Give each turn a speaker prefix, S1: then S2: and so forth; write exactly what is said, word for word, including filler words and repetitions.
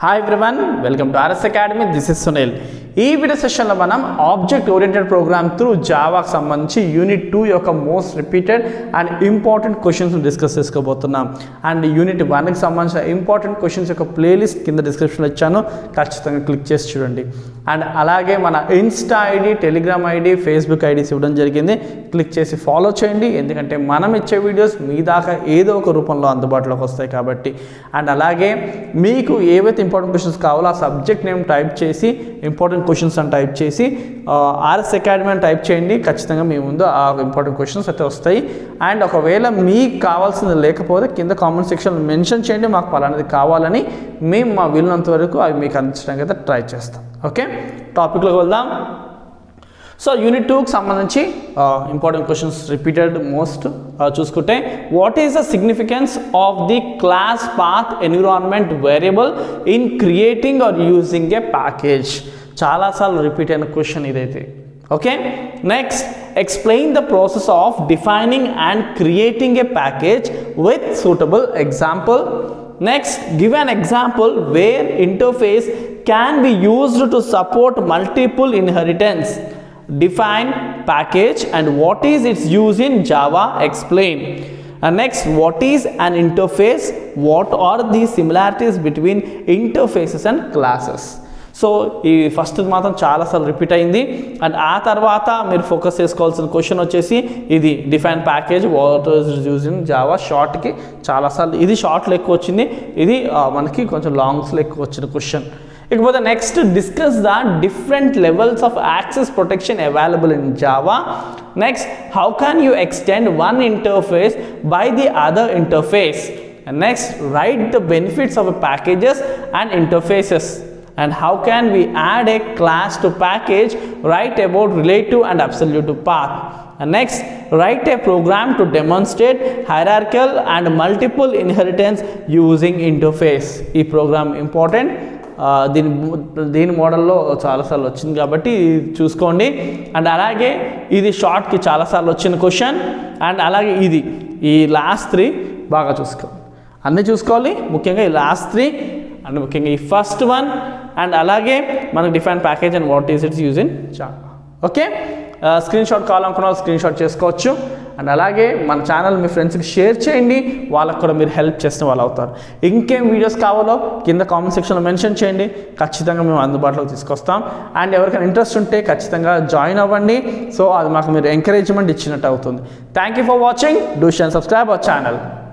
S1: Hi everyone, welcome to R S Academy. This is Sunil. ఈ video సెషన్లో మనం object oriented program through జావాకి సంబంధించి యూనిట్ టూ యొక్క most repeated and important questions discuss చేసుకోబోతున్నాం. And unit వన్కి సంబంధించిన ఇంపార్టెంట్ క్వశ్చన్స్ యొక్క ప్లేలిస్ట్ కింద డిస్క్రిప్షన్లో ఇచ్చాను, ఖచ్చితంగా క్లిక్ చేసి చూడండి. అండ్ అలాగే మన Insta ID, Telegram ID, Facebook IDs ఇవ్వడం జరిగింది, క్లిక్ చేసి ఫాలో చేయండి. ఎందుకంటే మనం ఇచ్చే వీడియోస్ మీ దాకా ఏదో ఒక రూపంలో అందుబాటులోకి వస్తాయి కాబట్టి. అండ్ అలాగే మీకు ఏవైతే ఇంపార్టెంట్ క్వశ్చన్స్ కావాలో ఆ సబ్జెక్ట్ నేమ్ టైప్ చేసి ఇంపార్టెంట్ క్వశ్చన్స్ అని టైప్ చేసి ఆర్ఎస్ అకాడమీ అని టైప్ చేయండి. ఖచ్చితంగా మీ ముందు ఆ ఇంపార్టెంట్ క్వశ్చన్స్ అయితే వస్తాయి. అండ్ ఒకవేళ మీకు కావాల్సింది లేకపోతే కింద కామెంట్ సెక్షన్లో మెన్షన్ చేయండి, మాకు పలానది కావాలని. మేము మా వీలున్నంత వరకు అవి మీకు అందించడానికి అయితే ట్రై చేస్తాం. ఓకే, టాపిక్లోకి వెళ్దాం. సో యూనిట్ టూకి సంబంధించి ఇంపార్టెంట్ క్వశ్చన్స్ రిపీటెడ్ మోస్ట్ చూసుకుంటే, what is the significance of the class path environment variable in creating or using a package? చాలాసార్లు రిపీట్ అయిన క్వశ్చన్ ఇదైతే. Okay, next explain the process of defining and creating a package with suitable example. Next, give an example where interface can be used to support multiple inheritance. Define package and what is its use in Java. Explain. And next, what is an interface? What are the similarities between interfaces and classes? So ఈ first మాత్రం చాలాసార్లు repeat అయింది. And ఆ తర్వాత మీరు focus చేసుకోవాల్సిన question వచ్చేసి ఇది, define package what is used in Java. షార్ట్కి చాలాసార్లు ఇది షార్ట్లో ఎక్కువ వచ్చింది, ఇది మనకి కొంచెం లాంగ్స్లో ఎక్కువ వచ్చిన క్వశ్చన్. ఇకపోతే next, discuss the different levels of access protection available in Java. Next, how can you extend one interface by the other interface. And next, write the benefits of packages and interfaces. And how can we add a class to package? Write about relative and absolute path. And next, write a program to demonstrate hierarchical and multiple inheritance using interface. ఈ program important, దీని దీని మోడల్లో చాలాసార్లు వచ్చింది కాబట్టి చూసుకోండి. And అలాగే ఇది షార్ట్కి చాలాసార్లు వచ్చిన క్వశ్చన్. అండ్ అలాగే ఇది ఈ లాస్ట్ త్రీ బాగా చూసుకోవాలి, అన్నీ చూసుకోవాలి. ముఖ్యంగా ఈ లాస్ట్ త్రీ అండ్ ముఖ్యంగా ఈ ఫస్ట్ వన్. అండ్ అలాగే మనకు define package and what is its use in Java. Okay, screenshot కావాలనుకున్న స్క్రీన్ షాట్ చేసుకోవచ్చు. అండ్ అలాగే మన ఛానల్ మీ ఫ్రెండ్స్కి షేర్ చేయండి, వాళ్ళకు కూడా మీరు హెల్ప్ చేసిన వాళ్ళు అవుతారు. ఇంకేం వీడియోస్ కావాలో కింద కామెంట్ సెక్షన్లో మెన్షన్ చేయండి, ఖచ్చితంగా మేము అందుబాటులోకి తీసుకొస్తాం. అండ్ ఎవరికైనా ఇంట్రెస్ట్ ఉంటే ఖచ్చితంగా జాయిన్ అవ్వండి. సో అది మాకు మీరు ఎంకరేజ్మెంట్ ఇచ్చినట్టు అవుతుంది. Thank you for watching. Do share and subscribe our channel.